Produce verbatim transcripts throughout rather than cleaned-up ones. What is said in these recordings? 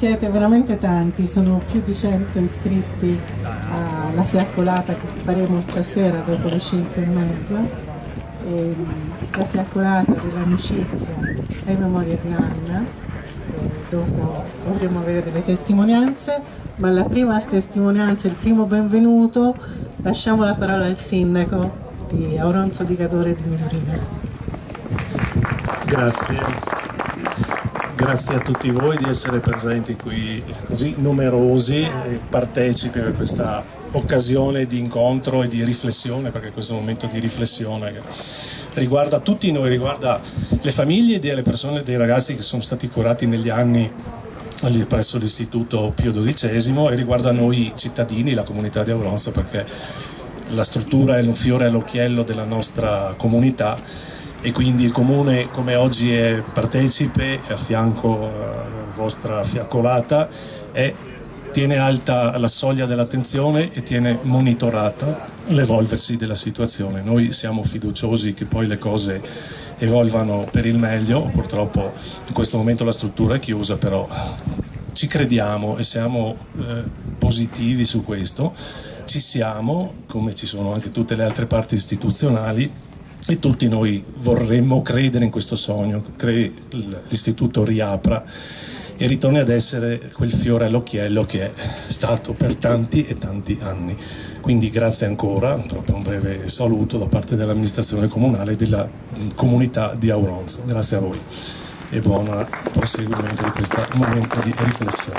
siete veramente tanti, sono più di cento iscritti alla fiaccolata che faremo stasera dopo le cinque e mezza. E la fiaccolata dell'amicizia in memoria di Anna, e dopo potremo avere delle testimonianze, ma la prima testimonianza, il primo benvenuto, lasciamo la parola al sindaco di Auronzo di Cadore di Misurino. Grazie. Grazie a tutti voi di essere presenti qui così numerosi e partecipi a questa occasione di incontro e di riflessione, perché questo è un momento di riflessione che riguarda tutti noi, riguarda le famiglie delle persone, dei ragazzi che sono stati curati negli anni presso l'Istituto Pio dodicesimo e riguarda noi cittadini, la comunità di Auronzo, perché la struttura è un fiore all'occhiello della nostra comunità. E quindi il Comune, come oggi è partecipe a fianco alla vostra fiaccolata, è, tiene alta la soglia dell'attenzione e tiene monitorata l'evolversi della situazione. Noi siamo fiduciosi che poi le cose evolvano per il meglio. Purtroppo in questo momento la struttura è chiusa, però ci crediamo e siamo eh, positivi su questo. Ci siamo, come ci sono anche tutte le altre parti istituzionali, e tutti noi vorremmo credere in questo sogno, che l'istituto riapra e ritorni ad essere quel fiore all'occhiello che è stato per tanti e tanti anni. Quindi grazie ancora, proprio un breve saluto da parte dell'amministrazione comunale e della comunità di Auronzo. Grazie a voi e buon proseguimento di questo momento di riflessione.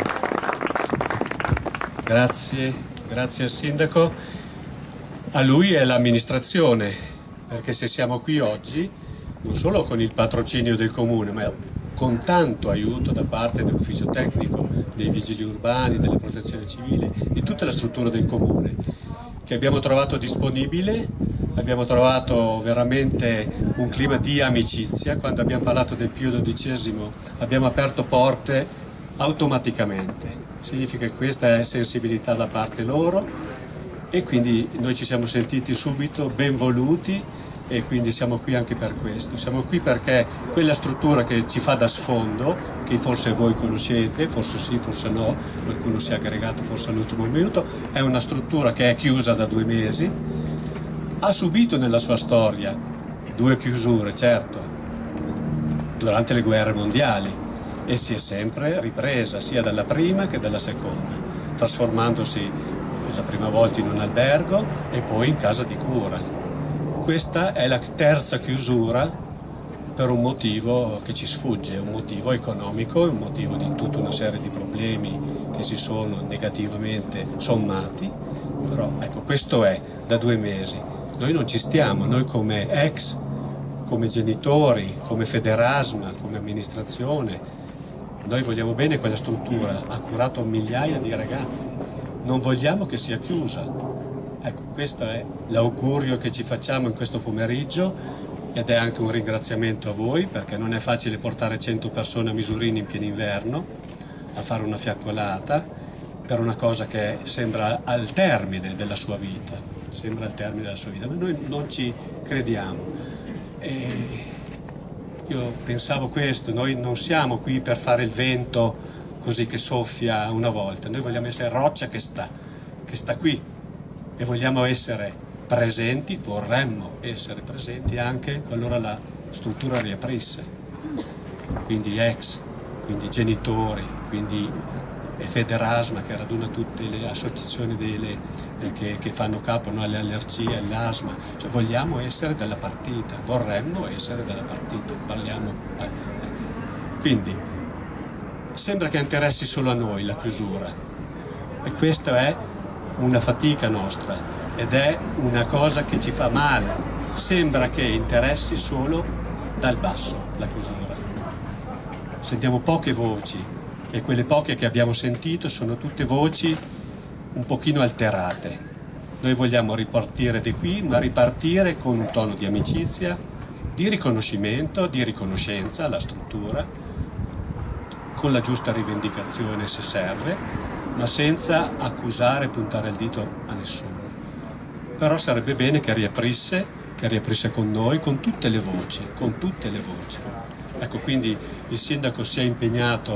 Grazie, grazie al sindaco, a lui e all'amministrazione. Perché se siamo qui oggi, non solo con il patrocinio del Comune, ma con tanto aiuto da parte dell'ufficio tecnico, dei vigili urbani, della protezione civile, di tutta la struttura del Comune, che abbiamo trovato disponibile, abbiamo trovato veramente un clima di amicizia. Quando abbiamo parlato del Pio dodicesimo abbiamo aperto porte automaticamente. Significa che questa è sensibilità da parte loro. E quindi noi ci siamo sentiti subito ben voluti e quindi siamo qui anche per questo. Siamo qui perché quella struttura che ci fa da sfondo, che forse voi conoscete, forse sì, forse no, qualcuno si è aggregato forse all'ultimo minuto, è una struttura che è chiusa da due mesi, ha subito nella sua storia due chiusure, certo, durante le guerre mondiali, e si è sempre ripresa sia dalla prima che dalla seconda, trasformandosi la prima volta in un albergo e poi in casa di cura. Questa è la terza chiusura per un motivo che ci sfugge, un motivo economico, un motivo di tutta una serie di problemi che si sono negativamente sommati, però ecco, questo è da due mesi. Noi non ci stiamo, noi come ex, come genitori, come Federasma, come amministrazione, noi vogliamo bene quella struttura, ha curato migliaia di ragazzi. Non vogliamo che sia chiusa. Ecco, questo è l'augurio che ci facciamo in questo pomeriggio ed è anche un ringraziamento a voi, perché non è facile portare cento persone a Misurino in pieno inverno a fare una fiaccolata per una cosa che sembra al termine della sua vita, sembra al termine della sua vita, ma noi non ci crediamo. E io pensavo questo, noi non siamo qui per fare il vento così che soffia una volta, noi vogliamo essere roccia che sta, che sta qui e vogliamo essere presenti, vorremmo essere presenti anche qualora la struttura riaprisse, quindi ex, quindi genitori, quindi Federasma che raduna tutte le associazioni delle, eh, che, che fanno capo, no, alle allergie, all'asma, cioè vogliamo essere della partita, vorremmo essere della partita, parliamo, eh, eh. Quindi sembra che interessi solo a noi la chiusura e questa è una fatica nostra ed è una cosa che ci fa male. Sembra che interessi solo dal basso la chiusura. Sentiamo poche voci e quelle poche che abbiamo sentito sono tutte voci un pochino alterate. Noi vogliamo ripartire da qui, ma ripartire con un tono di amicizia, di riconoscimento, di riconoscenza alla struttura, con la giusta rivendicazione se serve, ma senza accusare e puntare il dito a nessuno. Però sarebbe bene che riaprisse, che riaprisse con noi, con tutte le voci, con tutte le voci. Ecco, quindi il sindaco si è impegnato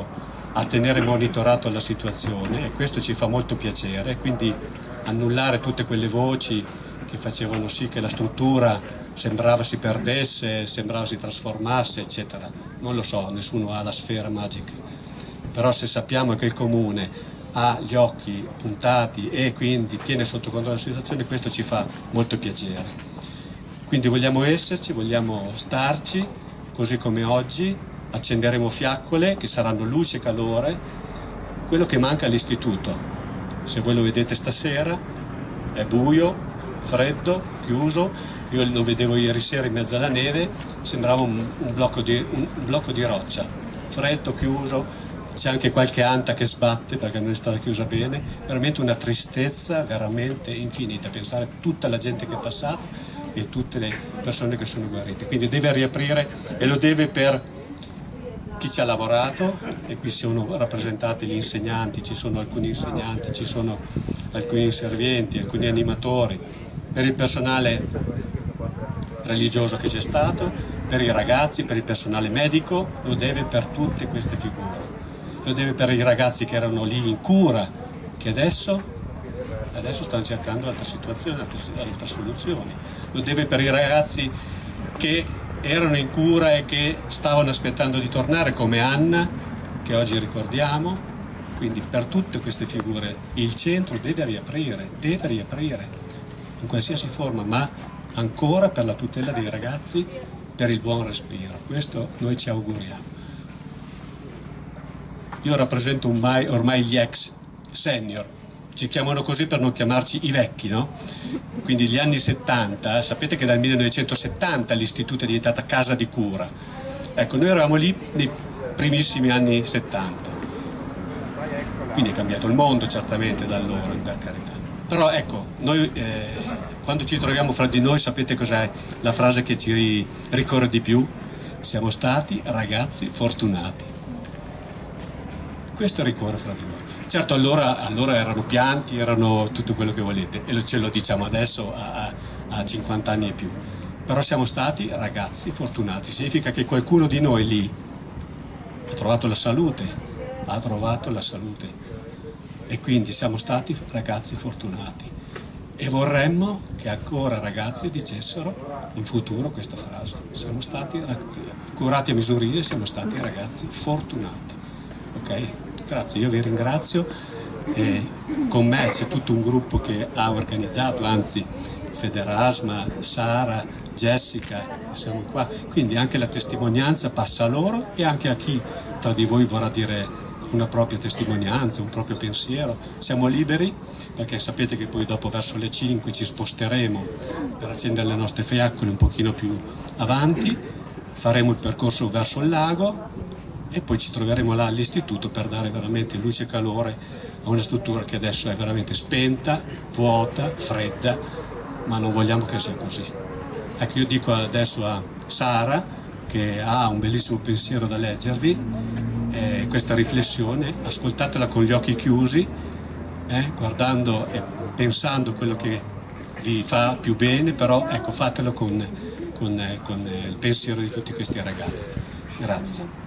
a tenere monitorato la situazione, e questo ci fa molto piacere, quindi annullare tutte quelle voci che facevano sì che la struttura sembrava si perdesse, sembrava si trasformasse, eccetera. Non lo so, nessuno ha la sfera magica, però se sappiamo che il Comune ha gli occhi puntati e quindi tiene sotto controllo la situazione, questo ci fa molto piacere. Quindi vogliamo esserci, vogliamo starci, così come oggi accenderemo fiaccole che saranno luce e calore, quello che manca all'istituto. Se voi lo vedete stasera è buio, freddo, chiuso, io lo vedevo ieri sera in mezzo alla neve, sembrava un, un, blocco, di, un, un blocco di roccia, freddo, chiuso, c'è anche qualche anta che sbatte perché non è stata chiusa bene, veramente una tristezza veramente infinita, pensare a tutta la gente che è passata e tutte le persone che sono guarite, quindi deve riaprire e lo deve per chi ci ha lavorato, e qui sono rappresentati gli insegnanti, ci sono alcuni insegnanti, ci sono alcuni inservienti, alcuni animatori, per il personale religioso che c'è stato, per i ragazzi, per il personale medico, lo deve per tutte queste figure, lo deve per i ragazzi che erano lì in cura, che adesso, adesso stanno cercando altre situazioni, altre, altre soluzioni, lo deve per i ragazzi che erano in cura e che stavano aspettando di tornare, come Anna, che oggi ricordiamo. Quindi per tutte queste figure il centro deve riaprire, deve riaprire in qualsiasi forma, ma ancora per la tutela dei ragazzi, per il buon respiro. Questo noi ci auguriamo. Io rappresento ormai, ormai gli ex senior, ci chiamano così per non chiamarci i vecchi, no? Quindi gli anni settanta, sapete che dal millenovecentosettanta l'istituto è diventata casa di cura. Ecco, noi eravamo lì nei primissimi anni settanta. Quindi è cambiato il mondo certamente da allora, per carità. Però ecco, noi eh, quando ci troviamo fra di noi, sapete cos'è la frase che ci ricorre di più? Siamo stati ragazzi fortunati. Questo ricorre fra di noi. Certo, allora, allora erano pianti, erano tutto quello che volete, e ce lo diciamo adesso a, a cinquanta anni e più. Però siamo stati ragazzi fortunati, significa che qualcuno di noi lì ha trovato la salute, ha trovato la salute, e quindi siamo stati ragazzi fortunati. E vorremmo che ancora ragazzi dicessero in futuro questa frase: siamo stati curati a misurire, siamo stati ragazzi fortunati. Ok? Grazie, io vi ringrazio, e con me c'è tutto un gruppo che ha organizzato, anzi Federasma, Sara, Jessica, siamo qua, quindi anche la testimonianza passa a loro e anche a chi tra di voi vorrà dire una propria testimonianza, un proprio pensiero. Siamo liberi, perché sapete che poi dopo verso le cinque ci sposteremo per accendere le nostre fiaccole un pochino più avanti, faremo il percorso verso il lago e poi ci troveremo là all'istituto per dare veramente luce e calore a una struttura che adesso è veramente spenta, vuota, fredda, ma non vogliamo che sia così. Ecco, io dico adesso a Sara, che ha un bellissimo pensiero da leggervi, eh, questa riflessione, ascoltatela con gli occhi chiusi, eh, guardando e pensando quello che vi fa più bene, però ecco, fatelo con, con, con il pensiero di tutti questi ragazzi. Grazie.